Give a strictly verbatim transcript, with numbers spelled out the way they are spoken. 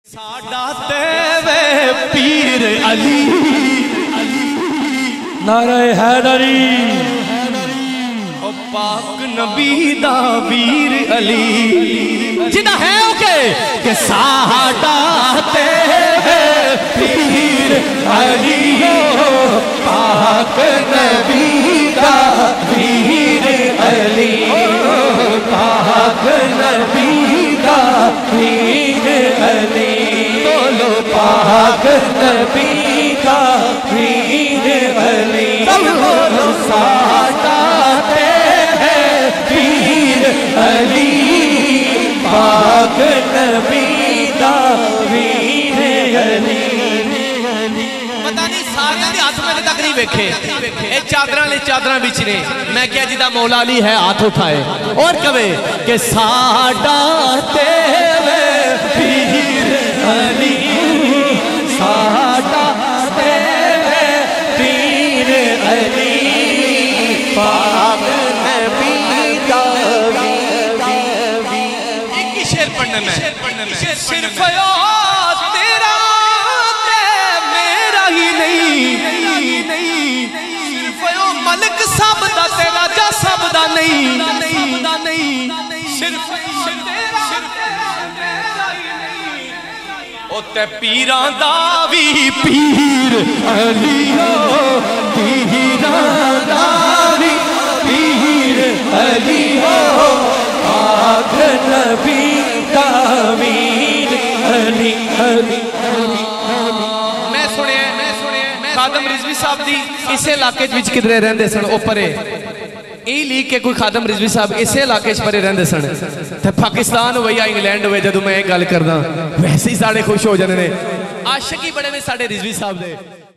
साडा तेवे पीर अली नारे हैदरी ओ पाक नबी दा वीर अली जिदा है ओके के साडा तेवे पीर अली पाक नबी दा वीर अली पाक नबी दा वीर अली पाक नबी का वीर अली बोलो साडा तेरे पीर अली पाक नबी का वीर अली। पता नहीं सारे दे हाथ मेरे तक नहीं वेखे ए चादरां ले चादरां बिच ने मैं क्या जिदा मौला अली है हाथ उठाए और कहे कि साडा तेरे पीर अली साडा तेरे पीर अली पाक नबी दा एक ही शेर पढ़ना है सिर्फ तेरा ते मेरा ही नहीं सिर्फ मलक सब दा ते राजा सब दा नहीं सिर्फ ते पीरां दा भी पीर अली हो पीरां दा भी पीर अली हो पाक नबी दा वीर अली अली। मैं सुनिया मैं सुनिया खादम रिजवी साहब दी इस इलाके विच किधरे रहंदे सन ओ परे ई लीग के कोई खादम रिजवी साहब इस इलाके परे रहंदे सन ते पाकिस्तान हो या इंग्लैंड हो जदों मैं गल करदा वैसे ही साढ़े खुश हो जाने ने आशिक ही बड़े ने साढ़े रिजवी साहब दे।